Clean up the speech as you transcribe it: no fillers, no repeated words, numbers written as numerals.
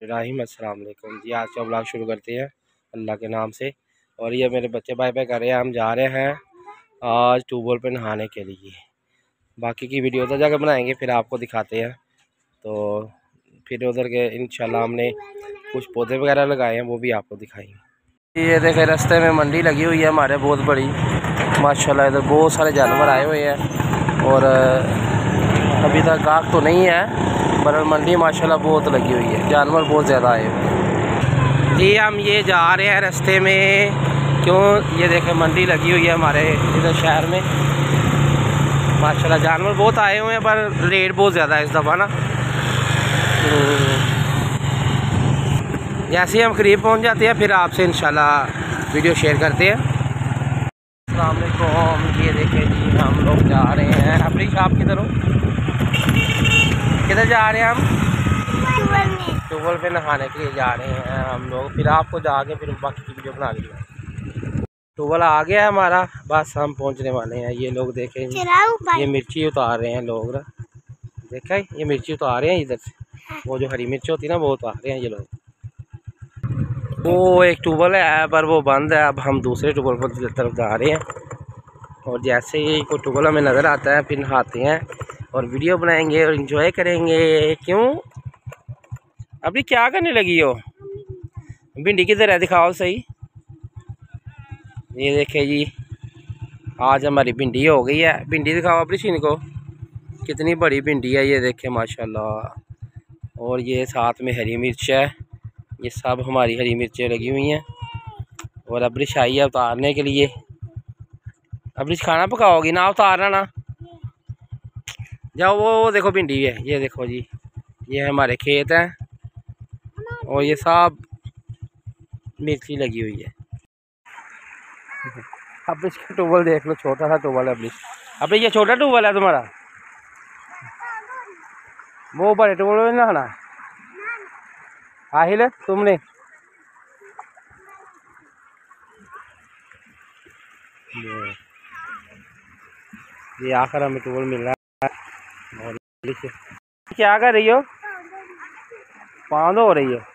अस्सलाम वालेकुम जी। आज का ब्लॉग शुरू करते हैं अल्लाह के नाम से। और ये मेरे बच्चे बाय बाय कर रहे हैं। हम जा रहे हैं आज ट्यूबवेल पे नहाने के लिए। बाकी की वीडियो उधर जाकर बनाएंगे, फिर आपको दिखाते हैं। तो फिर उधर के इंशाल्लाह हमने कुछ पौधे वगैरह लगाए हैं, वो भी आपको दिखाएंगे। ये देखे रास्ते में मंडी लगी हुई है हमारे, बहुत बड़ी माशाल्लाह। इधर बहुत सारे जानवर आए हुए हैं और अभी तक गाहक तो नहीं है, पर मंडी माशाल्लाह बहुत लगी हुई है, जानवर बहुत ज़्यादा आए हुए हैं जी। हम ये जा रहे हैं रास्ते में, क्यों ये देखें मंडी लगी हुई है हमारे इधर शहर में माशाल्लाह। जानवर बहुत आए हुए हैं पर रेट बहुत ज़्यादा है इस दफ़ा ना। जैसे ही हम करीब पहुंच जाते हैं फिर आपसे इंशाल्लाह वीडियो शेयर करते हैं। अस्सलाम वालेकुम। ये देखें जी, हम लोग जा रहे हैं अपनी शॉप की तरफ। किधर जा रहे हैं हम? ट्यूबवेल पे नहाने के लिए जा रहे हैं हम लोग। फिर आपको जाके फिर बाकी की वीडियो बना लीजिए। ट्यूबवेल आ गया है हमारा, बस हम पहुंचने वाले हैं। ये लोग देखें, ये मिर्ची उतार रहे हैं लोग। देखा ये मिर्ची उतार रहे हैं इधर से, वो जो हरी मिर्च होती है ना वो उतार रहे हैं ये लोग। वो एक ट्यूबवेल है पर वो बंद है, अब हम दूसरे ट्यूबवेल पर तरफ जा रहे हैं। और जैसे ही कोई ट्यूबवेल हमें नज़र आता है फिर नहाते हैं और वीडियो बनाएंगे और एंजॉय करेंगे। क्यों अभी क्या करने लगी हो? भिंडी किधर है, दिखाओ सही। ये देखे जी, आज हमारी भिंडी हो गई है। भिंडी दिखाओ अपनी सीन को, कितनी बड़ी भिंडी है ये देखे माशाल्लाह। और ये साथ में हरी मिर्च है, ये सब हमारी हरी मिर्चें लगी हुई हैं। और अब्रिश आई है उतारने के लिए। अब्रिश खाना पकाओगी ना, उतारना ना जाओ। वो देखो भिंडी है, ये देखो जी, ये हमारे खेत हैं और ये सब मिर्ची लगी हुई है। अब इसका ट्यूबवेल देख लो, छोटा सा ट्यूबवेल है अब ये छोटा ट्यूबवेल है तुम्हारा। वो बड़े ट्यूबवेल में नहाना आहिल तुमने। ये आखिर हमें ट्यूबवेल मिल रहा है। और क्या कर रही हो? पाँव हो रही है।